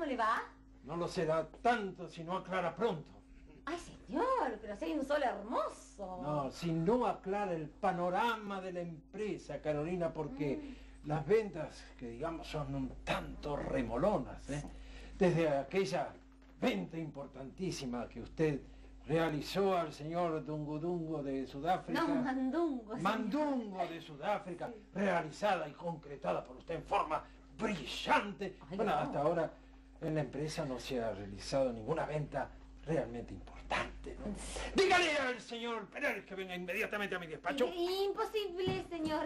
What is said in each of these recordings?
¿cómo le va? No lo será tanto si no aclara pronto. Ay, señor, pero si hay un sol hermoso. No, si no aclara el panorama de la empresa, Carolina, porque las ventas, que digamos, son un tanto remolonas, ¿eh? Desde aquella venta importantísima que usted realizó al señor Dungo de Sudáfrica. No, Mandungo. Mandungo de Sudáfrica, sí. Realizada y concretada por usted en forma brillante. Ay, bueno, no. Hasta ahora en la empresa no se ha realizado ninguna venta realmente importante, ¿no? Dígale al señor Pérez que venga inmediatamente a mi despacho. Imposible, señor.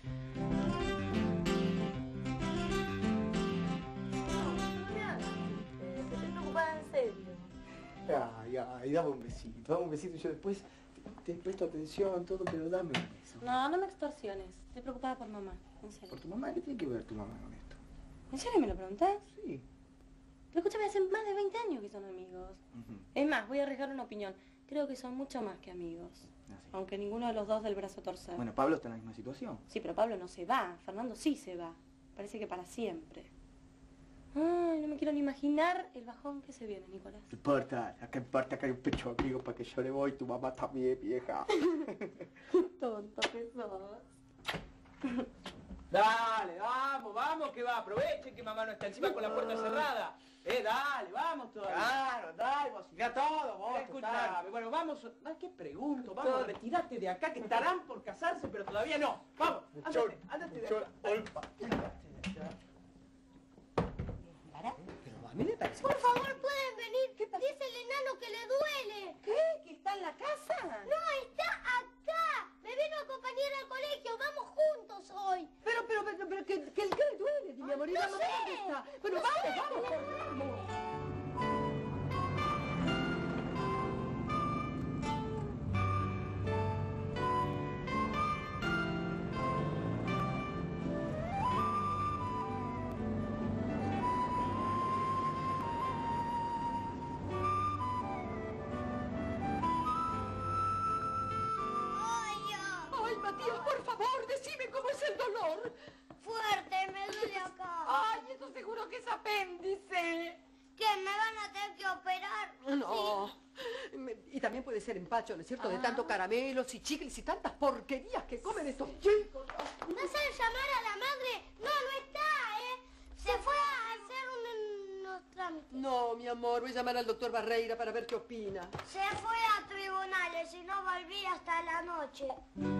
Estoy preocupada en serio. Ay, dame un besito y yo después te presto atención, todo, pero dame un beso. No, no me extorsiones. Estoy preocupada por mamá, en serio. ¿Por tu mamá? ¿Qué tiene que ver tu mamá con esto? ¿En serio me lo preguntás? Sí. Pero escúchame, hace más de 20 años que son amigos. Es más, voy a arriesgar una opinión. Creo que son mucho más que amigos. Ah, sí. Aunque ninguno de los dos del brazo torcer. Bueno, Pablo está en la misma situación. Sí, pero Pablo no se va. Fernando sí se va. Parece que para siempre. Ay, no me quiero ni imaginar el bajón que se viene, Nicolás. No importa, acá importa que hay un pecho amigo para que yo le voy, tu mamá también, vieja. Tonto que sos. Dale, vamos, que va, aprovechen que mamá no está encima con la puerta cerrada. Dale, vamos todavía. Claro, dale, vos, ya todo, vos. Escuchame, bueno, vamos, ¿qué pregunto? Vamos, retirate de acá, que estarán por casarse, pero todavía no. Vamos, ándate de acá. Pero a mí me parece... Por favor, pueden venir. Dice el enano que le duele. ¿Qué? ¿Que está en la casa? No, está acá. Me vino a acompañar al colegio. Vamos juntos hoy. Pero, que el que le duele, mi amor. No sé. ¿Dónde está? Bueno, vamos. Matías, por favor, decime cómo es el dolor. Fuerte, me duele acá. Ay, eso seguro que es apéndice. ¿Qué? ¿Me van a tener que operar? No. Sí. Y también puede ser empacho, ¿no es cierto? De tanto caramelos y chicles y tantas porquerías que comen estos chicos. ¿Vas a llamar a la madre? No, no está, ¿eh? Se fue a hacer unos trámites. No, mi amor, voy a llamar al doctor Barreira para ver qué opina. Se fue a tribunales y no volví hasta la noche.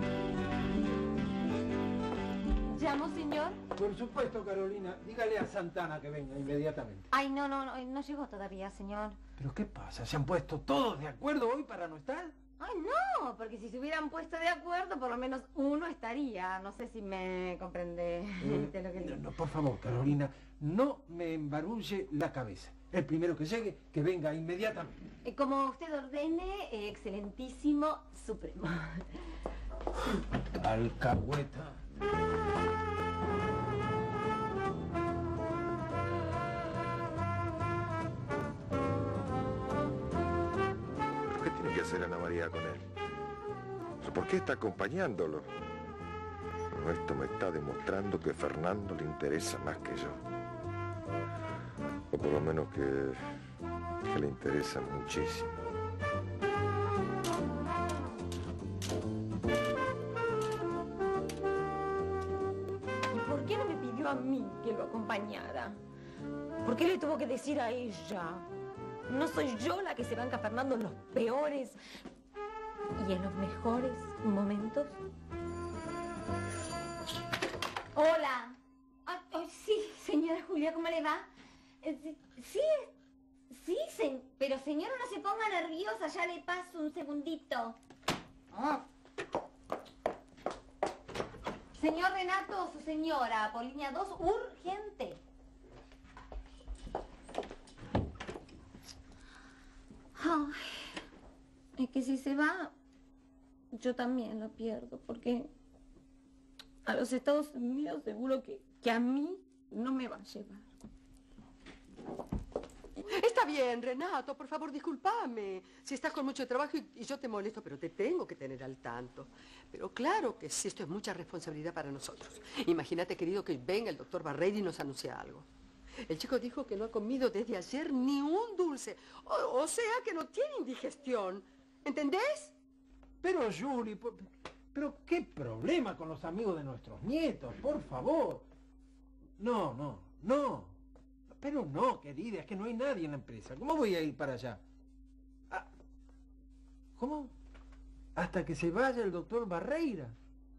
¿Llamo, señor? Por supuesto, Carolina. Dígale a Santana que venga inmediatamente. Ay, no llegó todavía, señor. ¿Pero qué pasa? ¿Se han puesto todos de acuerdo hoy para no estar? Ay, no, porque si se hubieran puesto de acuerdo, por lo menos uno estaría. No sé si me comprende de lo que digo. No, por favor, Carolina, no me embarulle la cabeza. El primero que llegue, que venga inmediatamente. Como usted ordene, excelentísimo supremo. Alcahueta. ¿Pero qué tiene que hacer Ana María con él? ¿Pero por qué está acompañándolo? Bueno, esto me está demostrando que Fernando le interesa más que yo. O por lo menos que le interesa muchísimo. ¿Por qué no me pidió a mí que lo acompañara? ¿Por qué le tuvo que decir a ella? ¿No soy yo la que se banca a Fernando en los peores y en los mejores momentos? Hola. Sí, señora Julia, ¿cómo le va? Pero señora, no se ponga nerviosa, ya le paso un segundito. Señor Renato, su señora, por línea 2, urgente. Ay, es que si se va, yo también lo pierdo, porque a los Estados Unidos seguro que a mí no me va a llevar. Está bien, Renato, por favor, discúlpame. Si estás con mucho trabajo y yo te molesto, pero te tengo que tener al tanto. Pero claro que sí, esto es mucha responsabilidad para nosotros. Imagínate, querido, que venga el doctor Barreira y nos anuncie algo. El chico dijo que no ha comido desde ayer ni un dulce. O sea que no tiene indigestión. ¿Entendés? Pero, Julie, pero qué problema con los amigos de nuestros nietos, por favor. No. Pero no, querida, es que no hay nadie en la empresa. ¿Cómo voy a ir para allá? Ah, ¿cómo? Hasta que se vaya el doctor Barreira.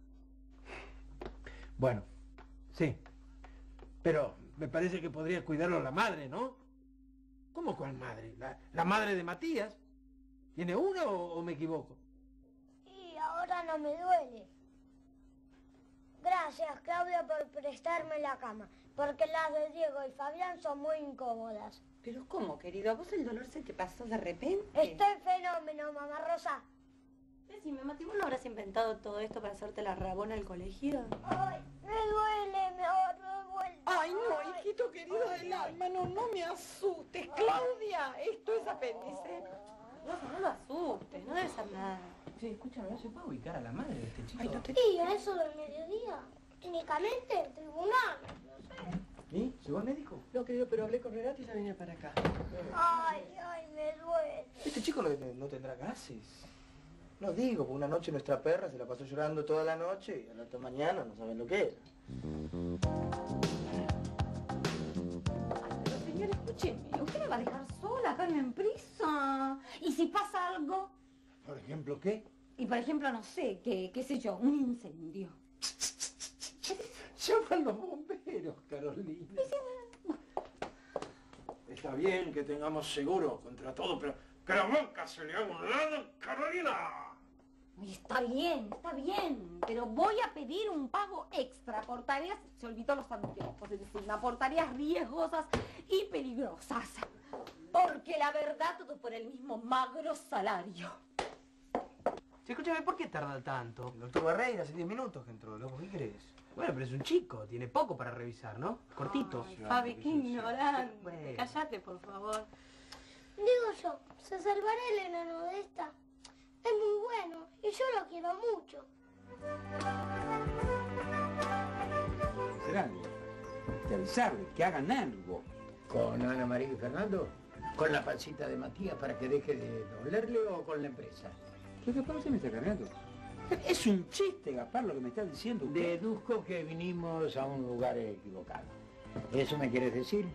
Bueno, sí. Pero me parece que podría cuidarlo la madre, ¿no? ¿Cómo cuál madre? ¿La madre de Matías? ¿Tiene una o me equivoco? Y ahora no me duele. Gracias, Claudia, por prestarme la cama, porque las de Diego y Fabián son muy incómodas. Pero ¿cómo, querido? ¿A vos el dolor se te pasó de repente? Estoy fenómeno, mamá Rosa. Decime, Mati, ¿vos no habrás inventado todo esto para hacerte la rabona al colegio? Ay, me duele, me duele. Ay, no, hijito querido del alma, no me asustes, Claudia. Esto es apéndice. No lo asustes, no debe ser nada. Sí, escúchame, no se puede ubicar a la madre de este chico. Ay, no te... Y a eso del mediodía, técnicamente en tribunal, no sé. ¿Y? ¿Llegó el médico? No, querido, pero hablé con Renato y ya vine para acá. Ay, me duele. Este chico no tendrá gases. No digo, porque una noche nuestra perra se la pasó llorando toda la noche y a la otra mañana no saben lo que era. Pero señor, escúcheme, ¿usted me va a dejar sola acá en la empresa? ¿Y si pasa algo? ¿Por ejemplo qué? Y por ejemplo, no sé, qué sé yo, un incendio. Llaman los bomberos, Carolina. Está bien que tengamos seguro contra todo, pero que la boca se le haga a un lado, Carolina. Ay, está bien, pero voy a pedir un pago extra por tareas, se olvidó los anteojos, es decir, por tareas riesgosas y peligrosas. Porque la verdad, todo por el mismo magro salario. Sí, escúchame, ¿por qué tarda tanto? El doctor Barreira hace 10 minutos que entró, loco, ¿qué crees? Bueno, pero es un chico, tiene poco para revisar, ¿no? Cortito. Ay, Fabi, qué ignorante. Bueno. Cállate, por favor. Digo yo, se salvará el enano de esta. Es muy bueno y yo lo quiero mucho. Serán de avisarle que hagan algo. ¿Con Ana María y Fernando? ¿Con la pancita de Matías para que deje de dolerle o con la empresa? ¿Qué Gaspar se me está cargando? Es un chiste, Gaspar, lo que me está diciendo usted. Deduzco que vinimos a un lugar equivocado. ¿Eso me quieres decir?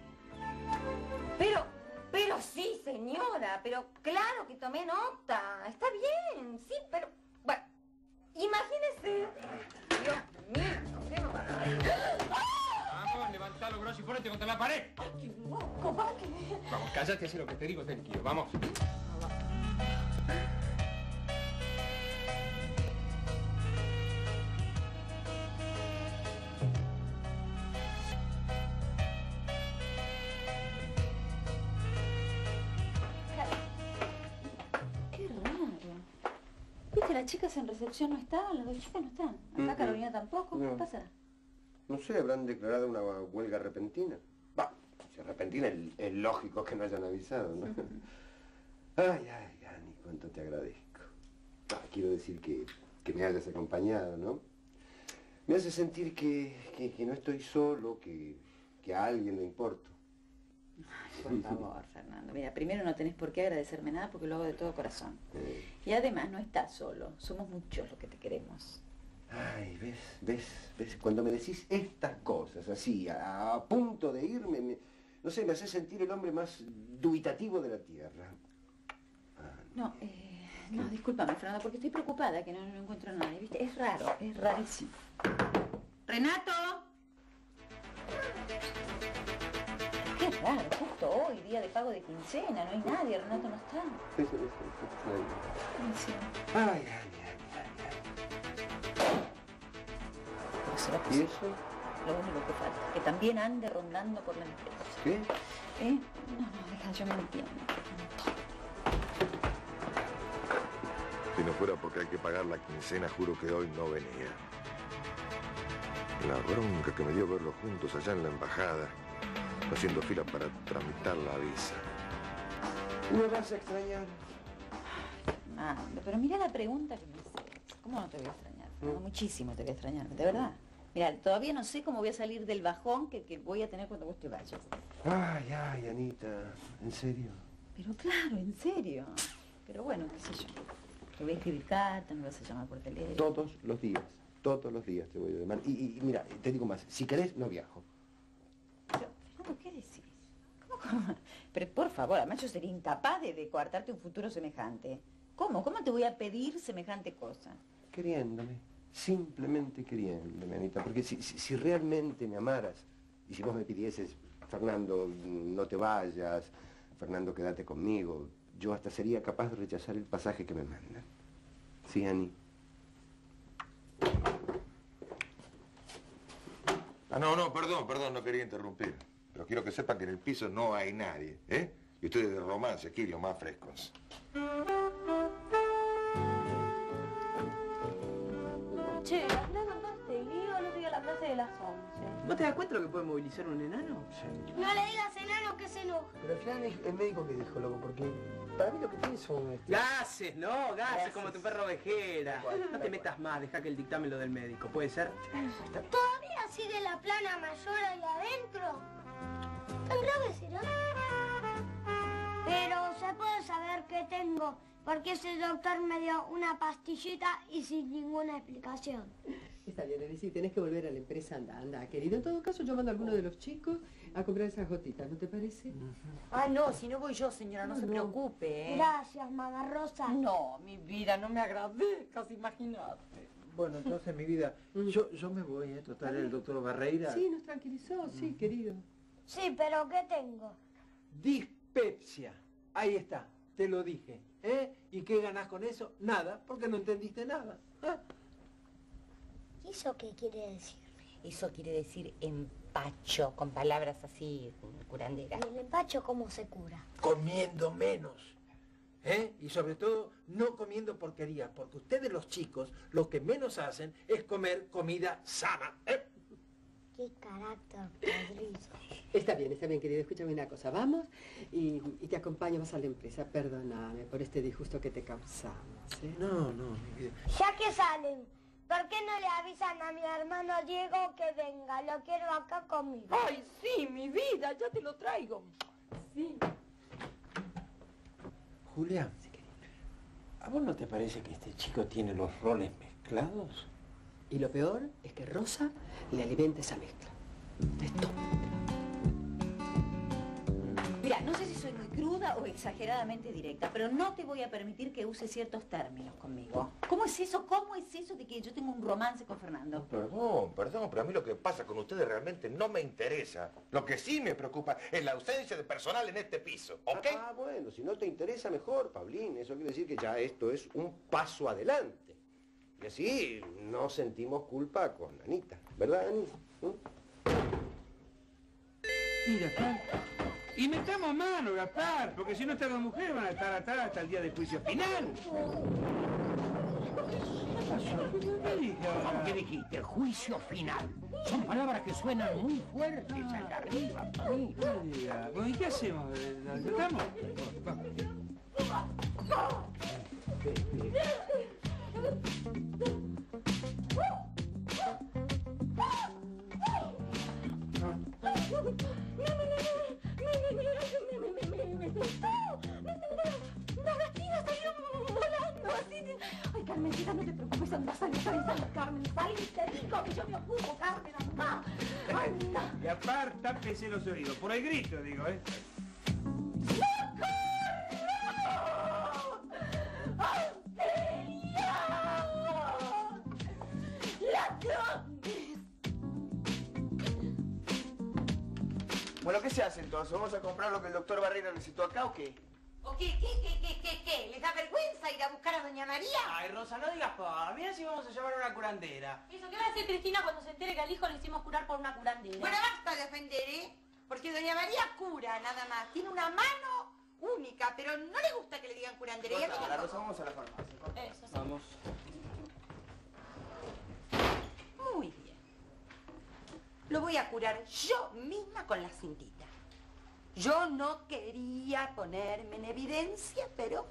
Pero sí, señora, pero claro que tomé nota. Está bien, sí, pero... Bueno, imagínese... Dios mío, qué Vamos, levantá los brazos y ponete contra la pared. ¡Ay, qué loco! ¿Para qué? Vamos, cállate, haz lo que te digo, tranquilo. Vamos. Qué raro. ¿Viste? Las chicas en recepción no estaban, las dos chicas no están. Acá Carolina tampoco. ¿Qué pasa? No sé, habrán declarado una huelga repentina. Va, si es repentina es lógico que no hayan avisado, ¿no? Ay, Ani, cuánto te agradezco. Quiero decir que me hayas acompañado, ¿no? Me hace sentir que no estoy solo, que a alguien le importo. Por favor, Fernando. Mira, primero no tenés por qué agradecerme nada porque lo hago de todo corazón. Y además no estás solo. Somos muchos los que te queremos. Ay, ¿ves? Cuando me decís estas cosas así, a punto de irme, no sé, me hace sentir el hombre más dubitativo de la tierra. No, discúlpame, Fernando, porque estoy preocupada que no encuentro a nadie, ¿viste? Es raro, es rarísimo. ¡Renato! Qué raro, justo hoy, día de pago de quincena, no hay nadie, Renato no está. Sí. Ay. No será ¿Y posible. eso? Lo único que falta, que también ande rondando por la empresa. ¿Qué? No, deja, yo me entiendo. Si no fuera porque hay que pagar la quincena, juro que hoy no venía. La bronca que me dio verlos juntos allá en la embajada, haciendo fila para tramitar la visa. ¿Me vas a extrañar? Fernando, pero mira la pregunta que me haces. ¿Cómo no te voy a extrañar, Fernando? Muchísimo te voy a extrañar, de verdad. Mira, todavía no sé cómo voy a salir del bajón que voy a tener cuando vos te vayas. Ay, ay, Anita, ¿en serio? Pero claro, en serio. Pero bueno, qué sé yo. Te voy a escribir cartas, me vas a llamar por teléfono. Todos los días te voy a llamar. Y mira, te digo más, si querés, no viajo. Pero, Fernando, ¿qué decís? ¿Cómo? Pero por favor, además yo sería incapaz de coartarte un futuro semejante. ¿Cómo? ¿Cómo te voy a pedir semejante cosa? Queriéndome, simplemente queriéndome, Anita, porque si realmente me amaras, y si vos me pidieses, Fernando, no te vayas, Fernando, quédate conmigo, yo hasta sería capaz de rechazar el pasaje que me mandan. ¿Sí, Ani? Ah, no, perdón, no quería interrumpir. Pero quiero que sepan que en el piso no hay nadie, ¿eh? Y ustedes de romance aquí, los más frescos. Che, ¿andás con todo este lío? No te diga la clase de las 11. ¿Vos te das cuenta de lo que puede movilizar un enano? Sí. No le digas enano que se enoja. Pero al final el médico que dijo, loco, porque para mí lo que tiene son... Gases, ¿no? Gases, como tu perro ovejera. No te metas más, deja que el dictamen lo del médico. ¿Puede ser? ¿Todavía sigue la plana mayor ahí adentro? ¿Tan grave será? Pero se puede saber qué tengo, porque ese doctor me dio una pastillita y sin ninguna explicación. Está bien, Elisi, tenés que volver a la empresa. Anda, querido. En todo caso, yo mando a alguno de los chicos a comprar esas gotitas, ¿no te parece? Ah, no, si no voy yo, señora, no se preocupe, ¿eh? Gracias, mamá Rosa. No, mi vida, no me agradezcas, imagínate. Bueno, entonces, mi vida, yo me voy, total, el doctor Barreira. Sí, nos tranquilizó, sí, querido. Sí, pero ¿qué tengo? Dispepsia. Ahí está, te lo dije. ¿Y qué ganás con eso? Nada, porque no entendiste nada. ¿Y eso qué quiere decir? Eso quiere decir empacho, con palabras así curanderas. ¿Y el empacho cómo se cura? Comiendo menos. Y sobre todo, no comiendo porquerías, porque ustedes los chicos, lo que menos hacen es comer comida sana. Qué carácter podrido. Está bien, querido. Escúchame una cosa. Vamos y te acompaño, vas a la empresa. Perdóname por este disgusto que te causamos, ¿eh? No, mi vida. Ya que salen, ¿por qué no le avisan a mi hermano Diego que venga? Lo quiero acá conmigo. Ay, sí, mi vida, ya te lo traigo. Sí. Julia, ¿a vos no te parece que este chico tiene los roles mezclados? Y lo peor es que Rosa le alimenta esa mezcla. Esto. Mira, no sé si soy muy cruda o exageradamente directa, pero no te voy a permitir que uses ciertos términos conmigo. ¿Cómo es eso? ¿Cómo es eso de que yo tengo un romance con Fernando? Perdón, pero a mí lo que pasa con ustedes realmente no me interesa. Lo que sí me preocupa es la ausencia de personal en este piso, ¿ok? Bueno, si no te interesa, mejor, Pablín. Eso quiere decir que ya esto es un paso adelante. Y así no sentimos culpa con Anita, ¿verdad, Ani? Mira, Gaspar. Y metamos mano, Gaspar, porque si no estas dos mujeres van a estar atadas hasta el día del juicio final. ¿Cómo que dijiste? Juicio final. Son palabras que suenan muy fuertes allá arriba, para mí. Bueno, ¿y qué hacemos? ¿La tratamos? Las gastinas salieron volando así. Ay, Carmencita, no te preocupes, anda, sal, Carmen, sal, y te digo que yo me ocupo, Carmen, anda. Anda. Gaspar, tápese los oídos. Por el grito, digo, ¿eh? Bueno, ¿qué se hace entonces? ¿Vamos a comprar lo que el doctor Barreira necesitó acá o qué? ¿O qué? ¿Les da vergüenza ir a buscar a Doña María? Ay, Rosa, no digas pa. Mira si vamos a llamar a una curandera. ¿Eso qué va a decir Cristina cuando se entere que al hijo le hicimos curar por una curandera? Bueno, basta de ofender, ¿eh? Porque Doña María cura, nada más. Tiene una mano única, pero no le gusta que le digan curandera. Y a mí Rosa, tampoco. vamos a la farmacia. Eso, sí. Vamos. Muy bien. Lo voy a curar yo misma con la cintita. Yo no quería ponerme en evidencia, pero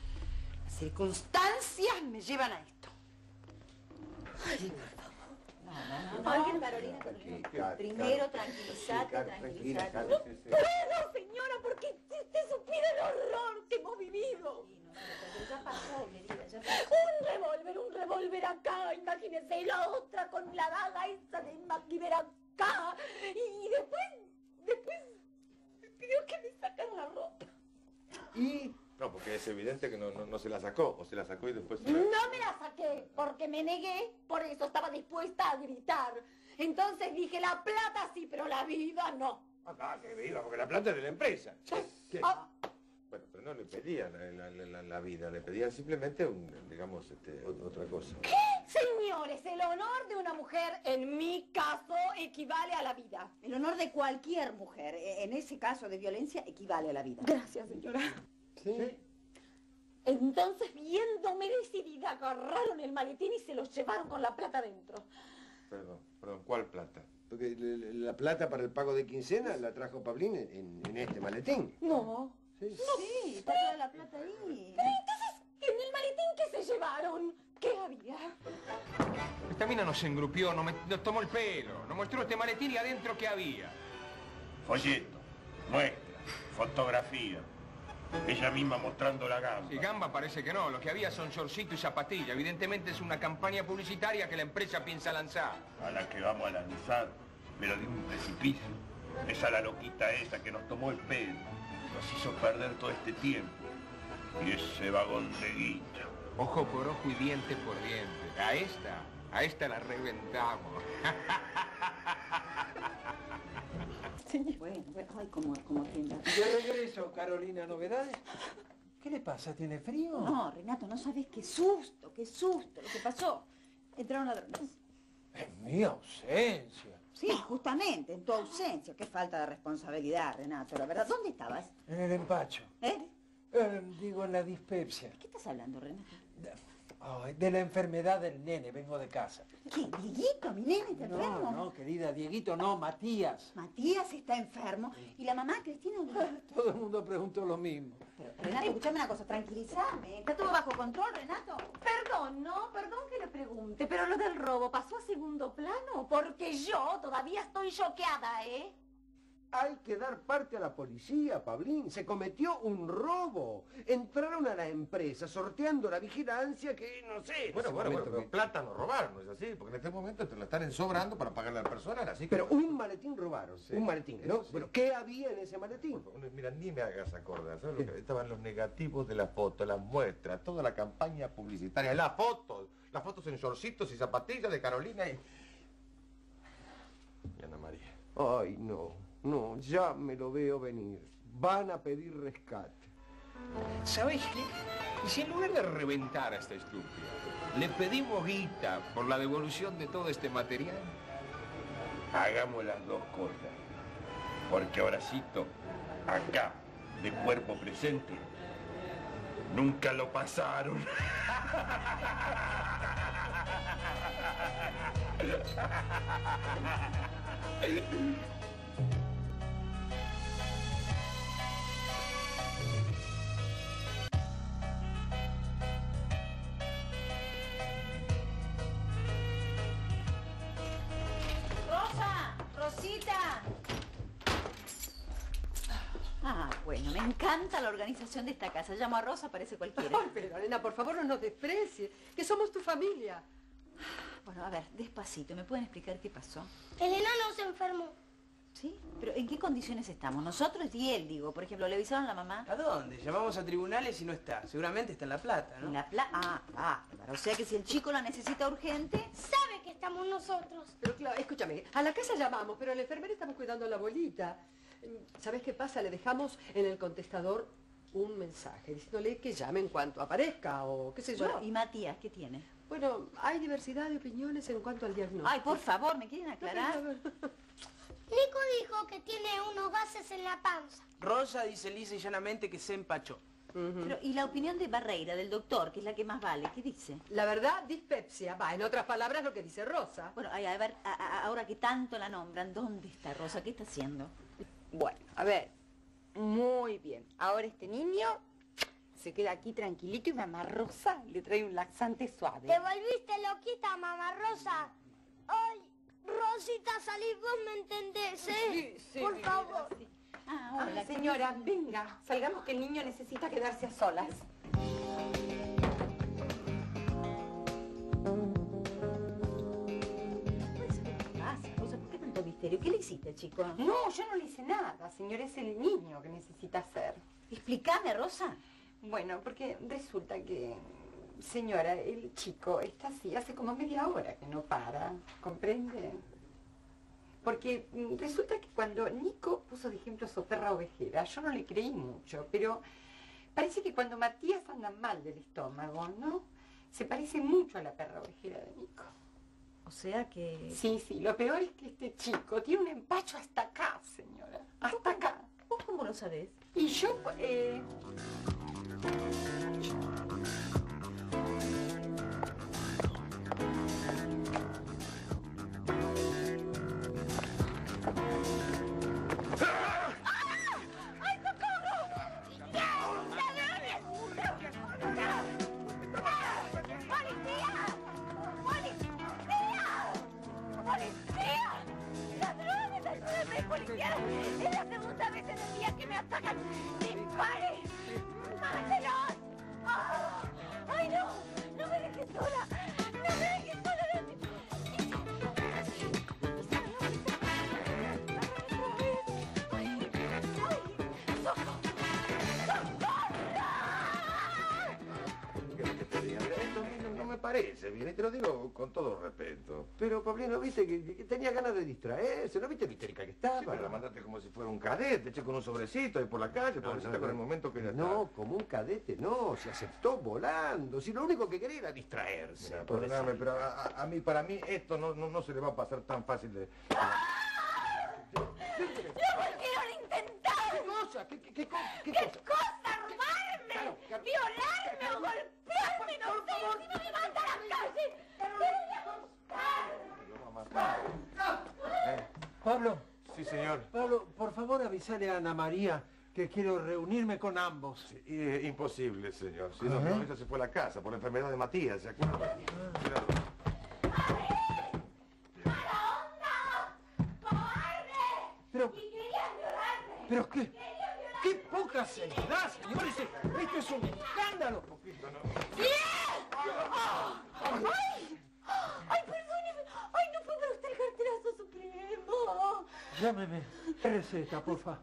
las circunstancias me llevan a esto. Ay, por favor. Ay, Carolina, primero tranquilízate. No puedo, señora, porque si usted supiera el horror que hemos vivido. Ya pasó, querida, ya pasó. Un revólver acá, imagínese, y la otra con la daga esa de MacGyver acá. Y después, creo que me sacan la ropa. ¿Y? No, porque es evidente que no se la sacó, o se la sacó y después se la... No me la saqué, porque me negué, por eso estaba dispuesta a gritar. Entonces dije, la plata sí, pero la vida no. Acá, que viva, porque la plata es de la empresa. ¿Qué? Ah. Bueno, pero no le pedían la vida, le pedían simplemente, otra cosa. ¿Qué? Señores, el honor de una mujer, en mi caso, equivale a la vida. El honor de cualquier mujer, en ese caso de violencia, equivale a la vida. Gracias, señora. ¿Sí? Entonces, viéndome decidida, agarraron el maletín y se los llevaron con la plata dentro. Perdón, ¿cuál plata? Porque la plata para el pago de quincena la trajo Pablín en este maletín. No. Sí, está toda la plata ahí. Pero entonces, ¿en el maletín qué se llevaron? ¿Qué había? Esta mina nos engrupió, nos tomó el pelo, nos mostró este maletín y adentro ¿qué había? Folleto, muestra, fotografía. Ella misma mostrando la gamba. Y gamba parece que no, lo que había son shortcito y zapatilla. Evidentemente es una campaña publicitaria que la empresa piensa lanzar. A la que vamos a lanzar, pero de un precipicio. Es a la loquita esa que nos tomó el pelo. Nos hizo perder todo este tiempo. Y ese vagón de guita. Ojo por ojo y diente por diente. A esta la reventamos. Bueno, ay, como tienda. De regreso, Carolina, ¿novedades? ¿Qué le pasa? ¿Tiene frío? No, Renato, no sabes qué susto lo que pasó. Entraron ladrones. En mi ausencia. Sí, justamente, en tu ausencia. Qué falta de responsabilidad, Renato, la verdad. ¿Dónde estabas? En el empacho. Digo, en la dispepsia. ¿De qué estás hablando, Renato? Ay, de la enfermedad del nene, vengo de casa. ¿Qué, Dieguito, mi nene está enfermo? No, querida, Dieguito, no, Matías. Matías está enfermo. ¿Y la mamá, Cristina? Todo el mundo preguntó lo mismo. Pero, Renato, escúchame una cosa, tranquilízame. ¿Está todo bajo control, Renato? Perdón que le pregunte, pero lo del robo pasó a segundo plano, porque yo todavía estoy choqueada, ¿eh? Hay que dar parte a la policía, Pablín. Se cometió un robo. Entraron a la empresa sorteando la vigilancia que, no sé... Bueno, pero plata no robaron, ¿no es así? Porque en este momento te lo están ensobrando para pagarle al personal, así que... Pero un maletín robaron, Sí. un maletín, ¿no? Sí. Bueno, ¿qué había en ese maletín? Mira, ni me hagas acordar, ¿sabes lo que estaban los negativos de la foto, las muestras, toda la campaña publicitaria, las fotos en shortcitos y zapatillas de Carolina y Ana María. Ay, no, ya me lo veo venir. Van a pedir rescate. ¿Sabéis qué? Y si en lugar de reventar a esta estúpida, le pedimos guita por la devolución de todo este material? Hagamos las dos cosas. Porque Horacito, acá, de cuerpo presente, nunca lo pasaron. Rosita. Ah, bueno, me encanta la organización de esta casa. Llamo a Rosa, parece cualquiera. Ay, pero Elena, por favor, no nos desprecies, que somos tu familia. Bueno, a ver, despacito, ¿me pueden explicar qué pasó? El enano se enfermó. ¿Sí? ¿Pero en qué condiciones estamos? Nosotros y él, digo. Por ejemplo, ¿le avisaron a la mamá? ¿A dónde? Llamamos a tribunales y no está. Seguramente está en La Plata, ¿no? En La Plata. O sea que si el chico la necesita urgente... Sabe que estamos nosotros. Pero claro, escúchame, a la casa llamamos, pero a la enfermera estamos cuidando a la abuelita. ¿Sabes qué pasa? Le dejamos en el contestador un mensaje diciéndole que llame en cuanto aparezca o qué sé yo. Bueno, ¿y Matías qué tiene? Bueno, hay diversidad de opiniones en cuanto al diagnóstico. Ay, por favor, ¿me quieren aclarar? Nico dijo que tiene unos gases en la panza. Rosa dice lisa y llanamente que se empachó. Pero, ¿y la opinión de Barreira, del doctor, que es la que más vale? ¿Qué dice? La verdad, dispepsia. Va, en otras palabras, lo que dice Rosa. Bueno, a ver, ahora que tanto la nombran, ¿dónde está Rosa? ¿Qué está haciendo? Bueno, a ver, muy bien. Ahora este niño se queda aquí tranquilito y mamá Rosa le trae un laxante suave. Te volviste loquita, mamá Rosa. Ay, Rosita, salí, vos me entendés, ¿eh? Sí, por favor. Sí. Hola, señora, venga, salgamos que el niño necesita quedarse a solas. ¿Por qué tanto misterio? ¿Qué le hiciste, chico? No, yo no le hice nada, señor, es el niño que necesita hacer. Explícame, Rosa. Bueno, porque resulta que, señora, el chico está así hace como media hora que no para, ¿comprende? Porque resulta que cuando Nico puso de ejemplo a su perra ovejera, yo no le creí mucho, pero parece que cuando Matías anda mal del estómago, ¿no? Se parece mucho a la perra ovejera de Nico. O sea que... Sí, lo peor es que este chico tiene un empacho hasta acá, señora. Hasta acá. ¿Vos cómo lo sabés? Y yo, ¡Policía! ¡Es la segunda vez en el día que me atacan! ¡Dispare! ¡Mátelos! ¡Oh! ¡Ay, no! ¡No me dejes sola! ¡No me dejes sola! No me parece bien, y te lo digo con todo respeto. Pero, Pablino, viste que tenía ganas de distraerse, ¿no viste lo histérica que estaba? Sí, pero la mandaste como si fuera un cadete, hecho con un sobrecito ahí por la calle, pobrecita, con el momento que ella estaba. No, como un cadete, no, se aceptó volando. Si lo único que quería era distraerse. Mira, perdóname, pero para mí esto no se le va a pasar tan fácil de... ¡Lo volvieron a intentar! ¿Qué cosa? ¿Qué cosa? ¿Robarme? ¿Violarme o golpearme? ¡No sé! ¡Encima me manda a la calle! Pablo. Sí, señor. Pablo, por favor avísale a Ana María que quiero reunirme con ambos. Sí, imposible, señor. Si no, ella se fue a la casa por la enfermedad de Matías, ¿se acuerda? Pero qué poca seriedad, señores. Esto es un escándalo. ¡Ay, perdóneme! ¡Ay, no fue para usted el carterazo supremo! Llámeme. Receta, por favor.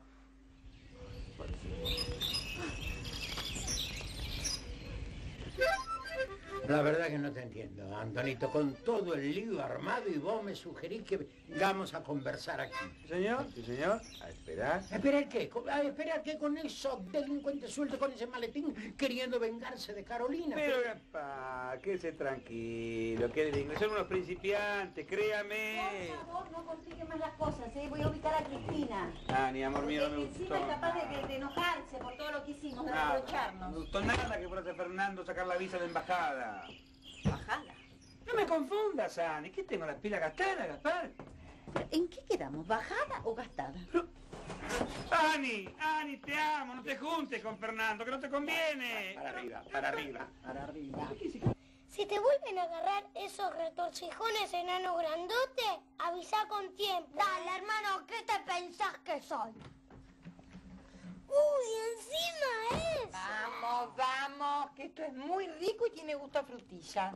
La verdad que no te entiendo, Antonito, con todo el lío armado y vos me sugerís que vengamos a conversar aquí. Señor, sí, señor, a esperar. ¿Esperar qué? ¿A esperar qué con esos delincuentes sueltos con ese maletín queriendo vengarse de Carolina? Pero, papá, quédese tranquilo, que son unos principiantes, créame. Por favor, no complique más las cosas, ¿eh? Voy a ubicar a Cristina. Ni amor mío, no me gustó. Cristina es capaz de enojarse por todo lo que hicimos, de reprocharnos. No me gustó nada que fuera Fernando sacar la visa de embajada. ¿Bajada? No me confundas, Ani. ¿Qué tengo, las pilas gastadas, Gaspar? ¿En qué quedamos? ¿Bajada o gastada? Ani, te amo. No te juntes con Fernando, que no te conviene. Para arriba. Si te vuelven a agarrar esos retorcijones enanos grandote, avisa con tiempo. Dale, hermano, ¿qué te pensás que soy? ¡Uy, encima es! Vamos, que esto es muy rico y tiene gusto a frutilla.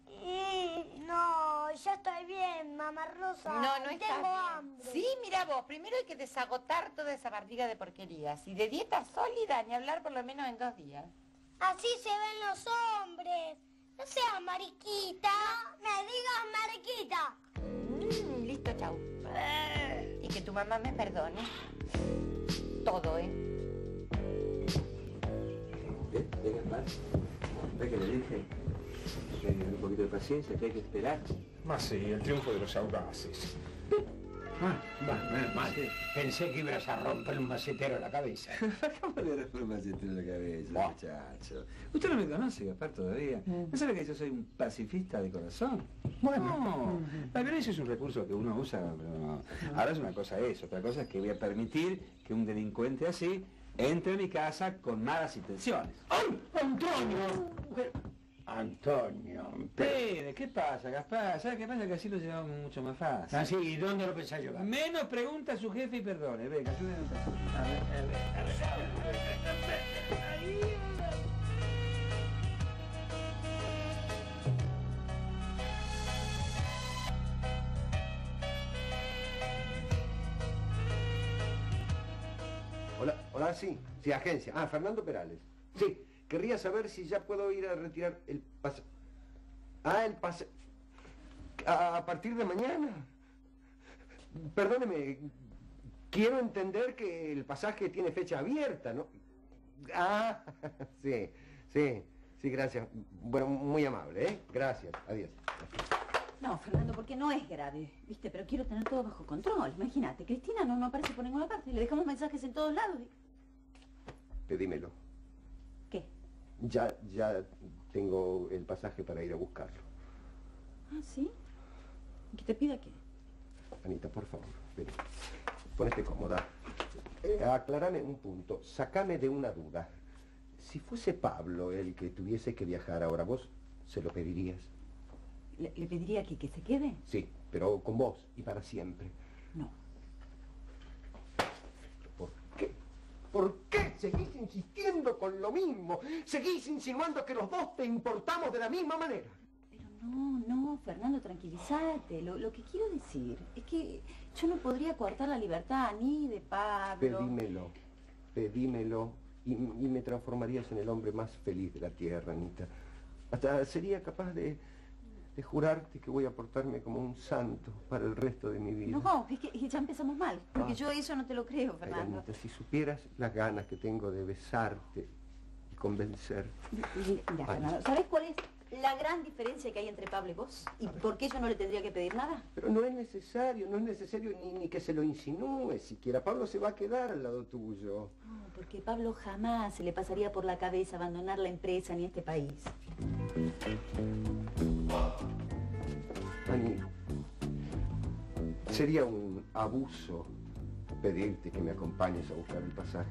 No, ya estoy bien, mamá Rosa. No estás tengo bien. hambre. Sí, mira vos, primero hay que desagotar toda esa barriga de porquerías. Y de dieta sólida, ni hablar por lo menos en 2 días. Así se ven los hombres. No seas mariquita. No me digas mariquita. Listo, chau. Y que tu mamá me perdone. Todo, ¿eh? ¿Ves, Gaspar? ¿Ves que le dije? Que hay un poquito de paciencia, que hay que esperar. Más sí, el triunfo de los audaces. Menos mal. Pensé que ibas a romper un macetero en la cabeza. ¿Cómo le romper un macetero en la cabeza, muchacho? Usted no me conoce, Gaspar, todavía. ¿No sabe que yo soy un pacifista de corazón? Bueno, la violencia es un recurso que uno usa, pero no. Ahora es una cosa eso, otra cosa es que voy a permitir que un delincuente así entre a mi casa con malas intenciones. ¡Ay, Antonio! Antonio, Pere, ¿qué pasa, Gaspar? ¿Sabes qué pasa? Que así lo llevamos mucho más fácil. Ah, sí, ¿y dónde lo pensás llevar? Menos pregunta a su jefe y perdone. Venga, ayúdenme un poco. A ver. Hola, sí, agencia. Ah, Fernando Perales. Sí, querría saber si ya puedo ir a retirar el pase... Ah, el pase... A partir de mañana. Perdóneme, quiero entender que el pasaje tiene fecha abierta, ¿no? Ah, sí, gracias. Bueno, muy amable, ¿eh? Gracias, adiós. No, Fernando, porque no es grave, ¿viste? Pero quiero tener todo bajo control. Imagínate, Cristina no aparece por ninguna parte. Le dejamos mensajes en todos lados. Pedímelo. ¿Qué? Ya tengo el pasaje para ir a buscarlo. Ah, ¿sí? ¿Que te pida qué? Anita, por favor, ven. Ponete cómoda. Aclárame un punto. Sácame de una duda. Si fuese Pablo el que tuviese que viajar ahora, ¿vos se lo pedirías? ¿Le pediría que se quede? Sí, pero con vos y para siempre. No. ¿Por qué? ¿Por qué seguís insistiendo con lo mismo? Seguís insinuando que los dos te importamos de la misma manera. Pero no, Fernando, tranquilízate. Lo que quiero decir es que yo no podría coartar la libertad ni de Pablo. Pedímelo y me transformarías en el hombre más feliz de la tierra, Anita. Hasta sería capaz de jurarte que voy a portarme como un santo para el resto de mi vida. No, es que ya empezamos mal, porque yo eso no te lo creo, Fernando. Ay, Anita, si supieras las ganas que tengo de besarte y convencerte. Mira, Fernando, ¿sabes cuál es la gran diferencia que hay entre Pablo y vos? ¿Y por qué yo no le tendría que pedir nada? Pero no es necesario ni que se lo insinúe siquiera. Pablo se va a quedar al lado tuyo. No, porque Pablo jamás se le pasaría por la cabeza abandonar la empresa ni este país. Ani, sería un abuso pedirte que me acompañes a buscar el pasaje.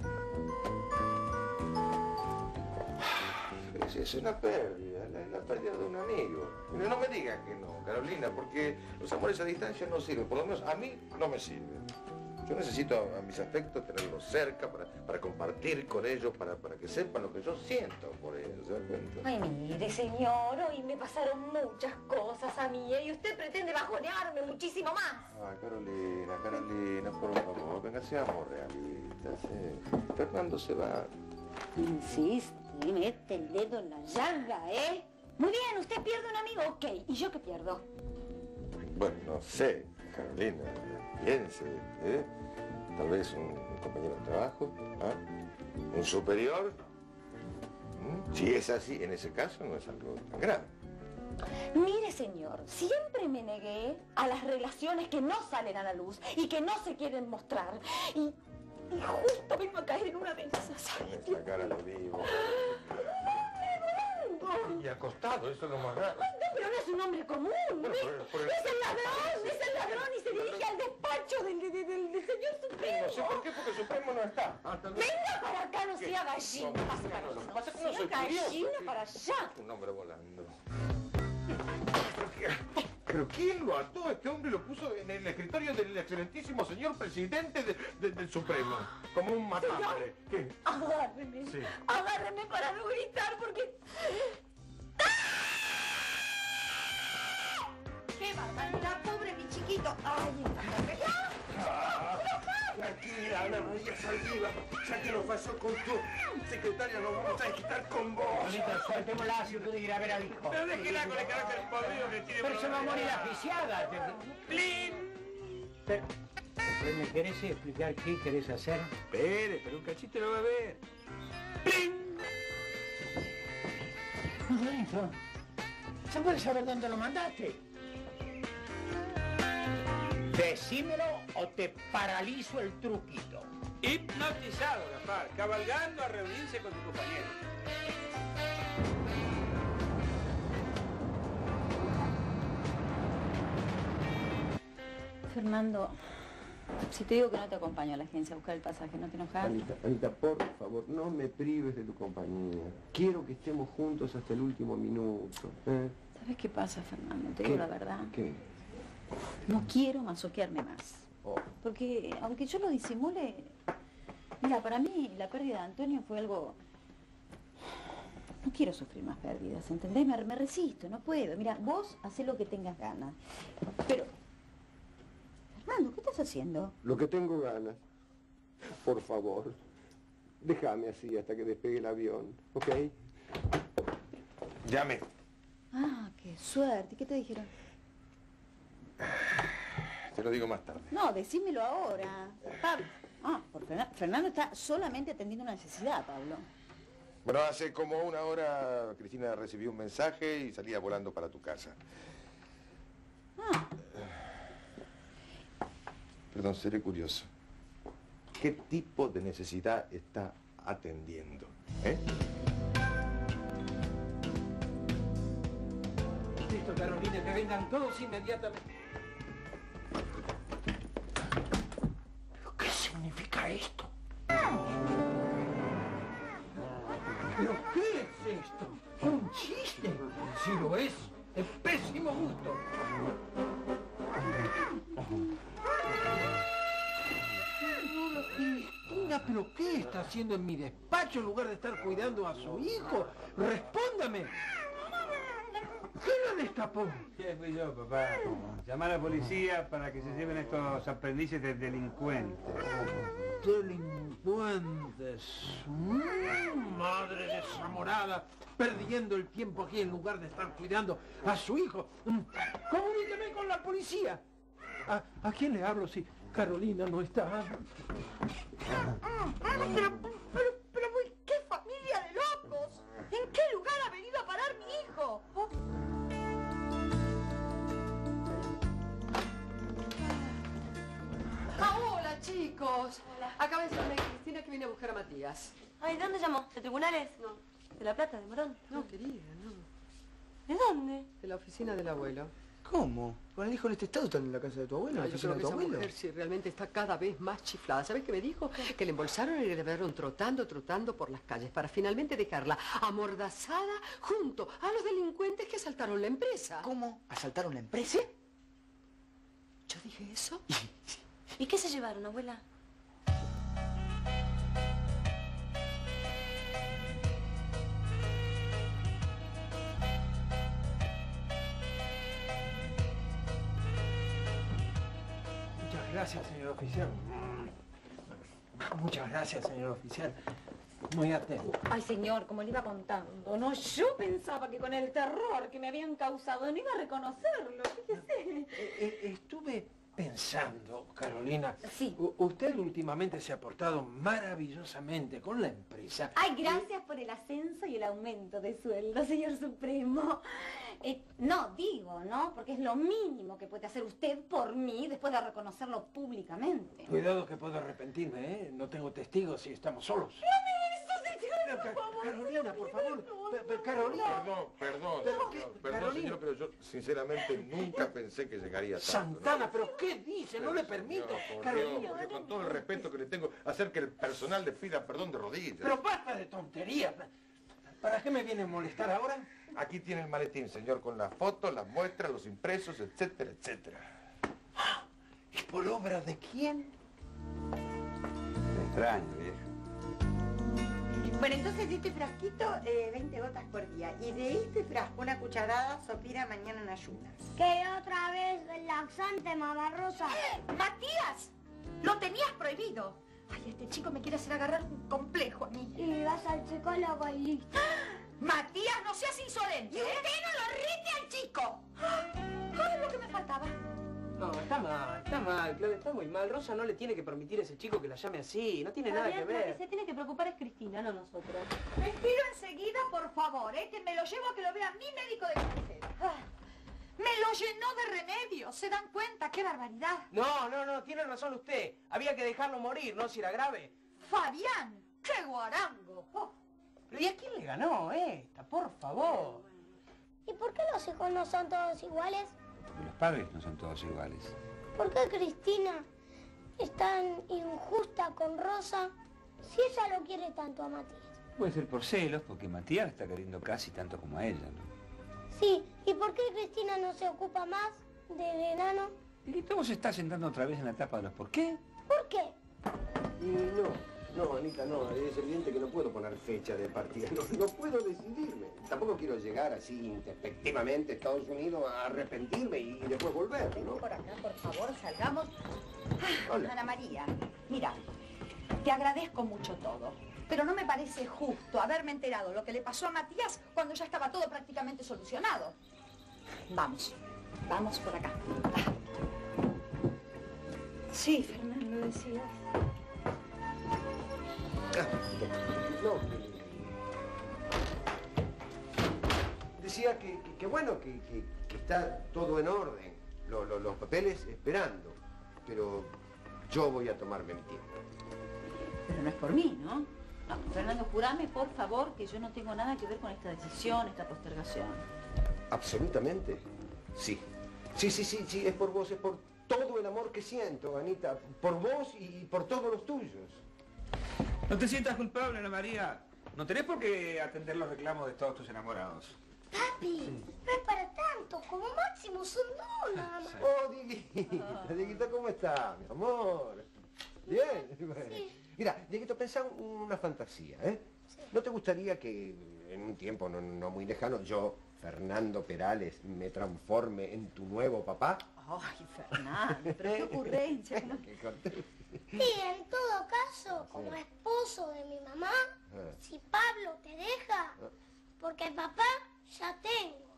Es una pérdida, la pérdida de un amigo. Pero no me digas que no, Carolina, porque los amores a distancia no sirven, por lo menos a mí no me sirven. Yo necesito a mis afectos tenerlos cerca para compartir con ellos, para que sepan lo que yo siento por ellos, ¿se da cuenta? Ay, mire, señor, hoy me pasaron muchas cosas a mí, y usted pretende bajonearme muchísimo más. Ay, Carolina, por favor, venga, seamos realistas, Fernando se va. Insiste, mete el dedo en la llaga, ¿eh? Muy bien, usted pierde un amigo, ok. ¿Y yo qué pierdo? Bueno, no sé, Carolina, piense, Tal vez un compañero de trabajo, un superior. Si es así, en ese caso no es algo tan grave. Mire, señor, siempre me negué a las relaciones que no salen a la luz y que no se quieren mostrar. Y justo vengo a caer en una de esas. Esa cara lo vivo. Y acostado, eso es lo más grave. No, pero no es un hombre común. Es el ladrón y se dirige al despacho del señor Supremo. No sé por qué, porque Supremo no está. Venga para acá, no sea gallino. Pasa que no soy gallino para allá. Un hombre volando. ¿Pero quién lo ató? Este hombre lo puso en el escritorio del excelentísimo señor presidente del Supremo. Como un matambre. ¿Qué? Agárreme. Sí. Agárreme para no gritar porque... ¡Qué barbaridad, pobre mi chiquito! ¡Ay, Tranquila, Ana María Saldiva, ya que lo pasó con tu secretaria, nos vamos a desquitar con vos. Bonita, soltémosla si puede ir a ver al hijo. Pero déjela con el carácter podrido que tiene. Pero se va a morir asfixiada. ¡Plin! ¿Me querés explicar qué querés hacer? Espere, pero un cachito lo va a ver. Bonito. ¿Se puede saber dónde lo mandaste? Decímelo o te paralizo el truquito. Hipnotizado, Gaspar, cabalgando a reunirse con tu compañero. Fernando, Si te digo que no te acompaño a la agencia a buscar el pasaje, ¿no te enojas? Anita, por favor, no me prives de tu compañía. Quiero que estemos juntos hasta el último minuto. ¿Sabes qué pasa, Fernando? Te digo la verdad. ¿Qué? No quiero masoquearme más. Porque, aunque yo lo disimule... Mira, para mí la pérdida de Antonio fue algo... No quiero sufrir más pérdidas, ¿entendés? Me resisto, no puedo. Mira, vos hacé lo que tengas ganas. Pero... Fernando, ¿qué estás haciendo? Lo que tengo ganas. Por favor, déjame así hasta que despegue el avión, ¿ok? Llame. Ah, qué suerte. ¿Qué te dijeron? Te lo digo más tarde. No, decímelo ahora. Pablo. Ah, porque Fernando está solamente atendiendo una necesidad, Pablo. Bueno, hace como una hora Cristina recibió un mensaje y salía volando para tu casa. Perdón, seré curioso. ¿Qué tipo de necesidad está atendiendo? Listo, Carolina, que vengan todos inmediatamente. ¿Pero qué significa esto? ¿Pero qué es esto? ¿Un chiste? Si lo es, de pésimo gusto. Cristina, ¿pero qué está haciendo en mi despacho en lugar de estar cuidando a su hijo? ¡Respóndame! ¿Quién lo destapó? ¿Quién fui yo, papá? Llamar a la policía para que se lleven estos aprendices de delincuentes. Delincuentes. Madre desamorada, perdiendo el tiempo aquí en lugar de estar cuidando a su hijo. Comuníqueme con la policía. ¿A quién le hablo si Carolina no está? Pero, ¿qué familia de locos? ¿En qué lugar ha venido a parar mi hijo? Hola, chicos. Hola. Acaba de decirme Cristina que viene a buscar a Matías. Ay, ¿de dónde llamó? ¿De tribunales? No. ¿De La Plata, de Morón? No, querida, no. ¿De dónde? De la oficina del abuelo. ¿Cómo? ¿Con el hijo en este estado están en la casa de tu abuelo? ¿En la Yo oficina creo de que tu esa abuelo? mujer sí realmente está cada vez más chiflada. ¿Sabes qué me dijo? Que le embolsaron y le llevaron trotando por las calles para finalmente dejarla amordazada junto a los delincuentes que asaltaron la empresa. ¿Cómo? ¿Asaltaron la empresa? ¿Yo dije eso? ¿Y qué se llevaron, abuela? Muchas gracias, señor oficial. Muchas gracias, señor oficial. Muy atento. Ay, señor, como le iba contando, no, yo pensaba que con el terror que me habían causado no iba a reconocerlo, fíjese. Estuve pensando, Carolina. Sí. Usted últimamente se ha portado maravillosamente con la empresa. Ay, gracias por el ascenso y el aumento de sueldo, señor Supremo. No, digo, ¿no? Porque es lo mínimo que puede hacer usted por mí después de reconocerlo públicamente. Cuidado que puedo arrepentirme, ¿eh? No tengo testigos y estamos solos. Carolina, por favor. Carolina. Perdón, señor, pero yo sinceramente nunca pensé que llegaría a tanto. Santana, ¿pero qué dice? No le permito. Por Carolina. Dios, porque con todo el respeto que le tengo, hacer que el personal le pida perdón de rodillas. Pero basta de tonterías. ¿Para qué me viene a molestar ahora? Aquí tiene el maletín, señor, con las fotos, las muestras, los impresos, etcétera, etcétera. ¿Y por obra de quién? Me extraño, vieja. Bueno, entonces de este frasquito, 20 gotas por día. Y de este frasco, una cucharada, sopira mañana en ayunas. Que otra vez el laxante, mamá Rosa. ¡Matías! ¡Lo tenías prohibido! Ay, este chico me quiere hacer agarrar un complejo a mí. Y vas al psicólogo y listo. Matías, no seas insolente. ¡Y usted no lo rete al chico! ¡Ay, lo que me faltaba! No, está mal, Claudia, está muy mal. Rosa no le tiene que permitir a ese chico que la llame así, no tiene nada que La que ver. se tiene que preocupar es Cristina, no nosotros. Respiro enseguida, por favor, que me lo llevo a que lo vea mi médico de cabecera. Me lo llenó de remedios, ¿se dan cuenta? ¡Qué barbaridad! No, tiene razón usted. Había que dejarlo morir, ¿no? Si era grave. ¡Fabián! ¡Qué guarango! Oh. Pero ¿y a quién le ganó esta? Por favor. ¿Y por qué los hijos no son todos iguales? Porque los padres no son todos iguales. ¿Por qué Cristina es tan injusta con Rosa si ella lo quiere tanto a Matías? Puede ser por celos, porque Matías la está queriendo casi tanto como a ella, ¿no? Sí, ¿y por qué Cristina no se ocupa más del enano? ¿Y vos estás sentando otra vez en la etapa de los por qué? ¿Por qué? Y no, Anita, no. Es evidente que no puedo poner fecha de partida. No puedo decidirme. Tampoco quiero llegar así introspectivamente a Estados Unidos a arrepentirme y después volver, ¿no? Por acá, por favor, salgamos. Hola. Ana María, mira, te agradezco mucho todo, pero no me parece justo haberme enterado lo que le pasó a Matías cuando ya estaba todo prácticamente solucionado. Vamos por acá. Sí, Fernando, decías. No. Decía que bueno, que está todo en orden. Los papeles esperando. Pero yo voy a tomarme mi tiempo. Pero no es por mí, ¿no? No, Fernando, jurame, por favor, que yo no tengo nada que ver con esta decisión, esta postergación. ¿Absolutamente? Sí. Sí, es por vos, es por todo el amor que siento, Anita. Por vos y por todos los tuyos. No te sientas culpable, Ana María. No tenés por qué atender los reclamos de todos tus enamorados. Papi, no es para tanto, como máximo son 2 nada más. Oh, Dieguito, ¿cómo está, mi amor? Bien. Sí. Mira, Dieguito, pensá una fantasía, ¿eh? Sí. ¿No te gustaría que en un tiempo no muy lejano yo, Fernando Perales, me transforme en tu nuevo papá? Ay, Fernando, pero qué ocurrencia. Qué cortés. Y en todo caso, como esposo de mi mamá, si Pablo te deja, porque papá ya tengo.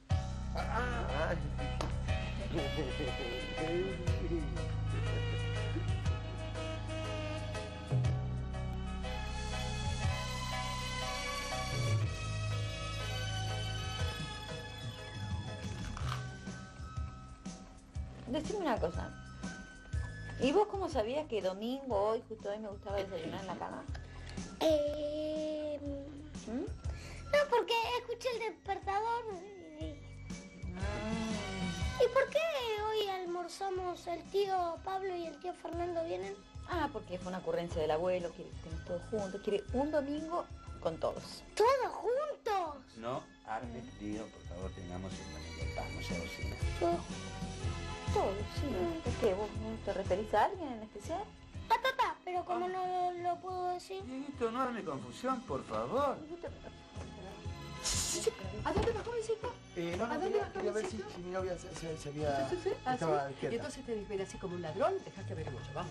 Decime una cosa. ¿Y vos cómo sabías que domingo, hoy, justo hoy, me gustaba desayunar en la cama? No, porque escuché el despertador ¿Y por qué hoy almorzamos el tío Pablo y el tío Fernando vienen? Ah, porque fue una ocurrencia del abuelo, quiere que estemos todos juntos, quiere un domingo con todos. ¿Todos juntos? No armes lío, por favor, tengamos el domingo en paz, no sea bocina. Todos, sí. ¿Por qué? ¿Vos te referís a alguien en especial? A papá, pero como no lo puedo decir. Dieguito, no arme confusión, por favor. ¿A dónde va, jovencito? ¿A dónde va, quería ver si jovencito? mi novia se había... ¿Ah, estaba sí? despierta. Y entonces te ves así como un ladrón, dejaste ver mucho, vamos.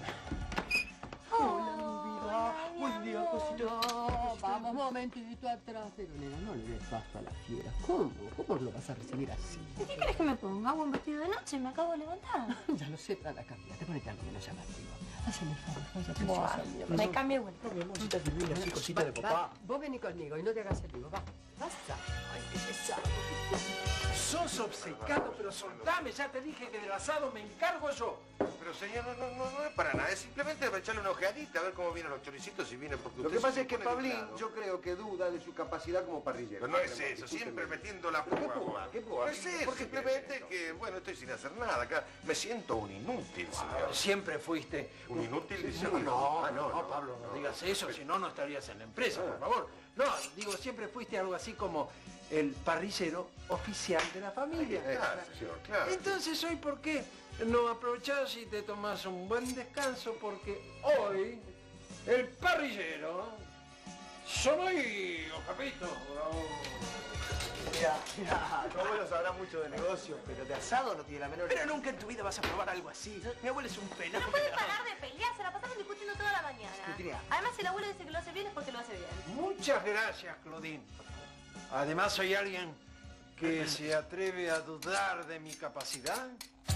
Buen día, cosita. Vamos un momentito atrás, pero nena, no le des paso a la fiera. ¿Cómo? ¿Cómo lo vas a recibir así? ¿Qué querés que me ponga? ¿Hago un vestido de noche? Me acabo de levantar. Ya lo sé, Prada, cámbiate, ponete algo menos llamativo. Haceme el favor, vaya Buah, preciosa mía. me cambio igual. Mi amorcita divina, así, cosita de papá. Vos vení conmigo y no te hagas el vivo, va. Basta. Ay, qué pesado. Sos obcecado, pero soltame, ya te dije que del asado me encargo yo. Pero señor, no es para nada, es simplemente para echarle una ojeadita, a ver cómo vienen los choricitos y viene porque Lo usted que pasa se es que pone Pablín, educado. yo creo que duda de su capacidad como parrillero. Pero no es eso, siempre metiendo la ¿Pero qué púa. púa? ¿Qué púa? No es eso, simplemente que, bueno, estoy sin hacer nada acá. Me siento un inútil, señor. Siempre fuiste ¿Un inútil? dice? No, Pablo, no digas eso, si no, no estarías en la empresa, por favor. No, digo, siempre fuiste algo así como el parrillero oficial de la familia. Claro, señor, claro. Entonces, ¿hoy por qué no aprovechás y te tomás un buen descanso? Porque hoy el parrillero soy yo, Capito. Mira, tu abuelo sabrá mucho de negocios, pero de asado no tiene la menor... Pero nunca en tu vida vas a probar algo así. Mi abuelo es un penado. No pueden parar de pelear, se la pasaron discutiendo toda la mañana. Discutiría. Además, el abuelo dice que lo hace bien es porque lo hace bien. Muchas gracias, Claudine. Además, soy alguien que se atreve a dudar de mi capacidad